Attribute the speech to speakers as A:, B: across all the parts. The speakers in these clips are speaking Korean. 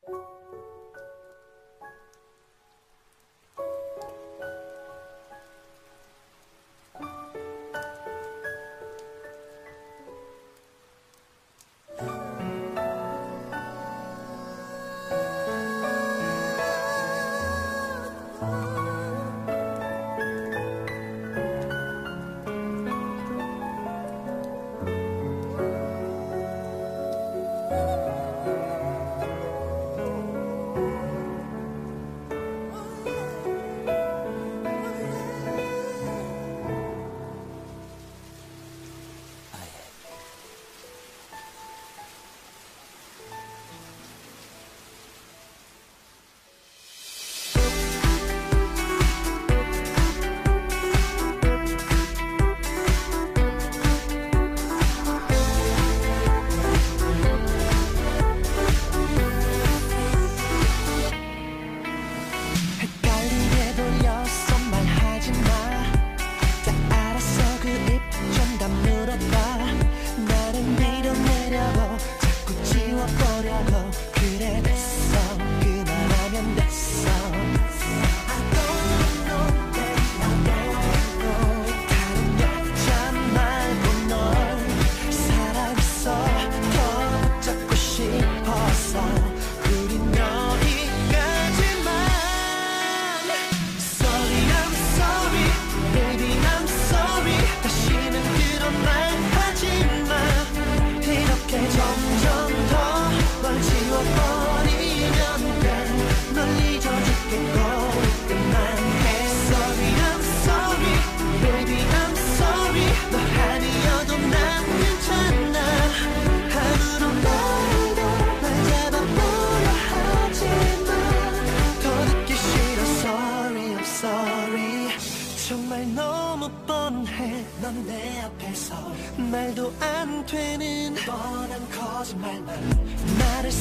A: 말도 안 되는 뻔한 거짓말만 나를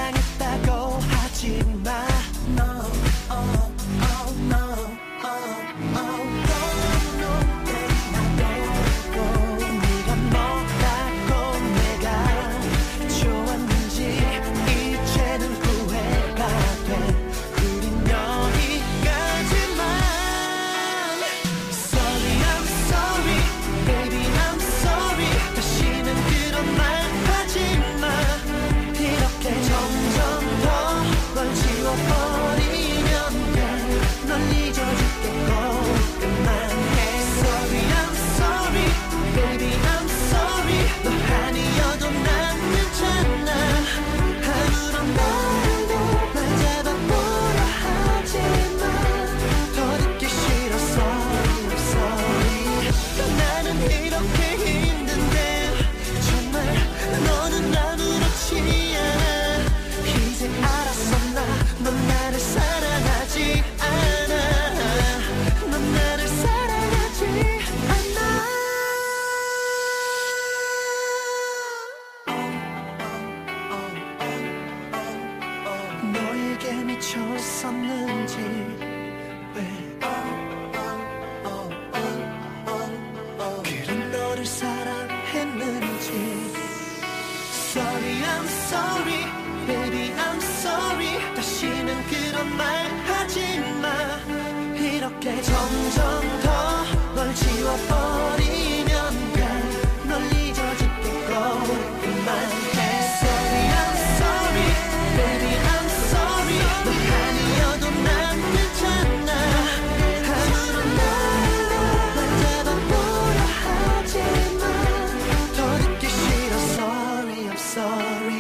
A: 사랑했다고 하지마. No, oh, oh, no, oh, oh, no, no, 나도 네가 뭐라고 내가 좋았는지 이제는 후회가 돼. 우린 여기까지만. Sorry, I'm sorry, baby, I'm sorry. 다시는 그런 말 하지마. 이렇게 점점 더 널 지워버리면 돼. 널 잊어줄게 꼭 그만해. Sorry, I'm sorry, baby, I'm sorry. 너 아니어도 난 괜찮아. 아무런 말도 날 잡아보려 하지마. 더 듣기 싫어. Sorry, I'm sorry. 나는 이렇게 힘든데 정말 너는 아무렇지 않아. 이제 알았어. 넌 나를 사랑하지 않아. 넌 나를 사랑하지 않아. 너에게 미쳤었는지 왜 그런 너를 사랑했는지. Sorry, I'm sorry, baby, I'm sorry. 다시는 그런 말 하지마. 이렇게 점점 더 널 지워버리면 돼. 널 잊어줄게 꼭 그만해. Sorry, I'm sorry, baby, I'm sorry. 너 아니어도 난 괜찮아. 아무런 말로 날 잡아보려 하지마. 더 듣기 싫어. Sorry, I'm sorry.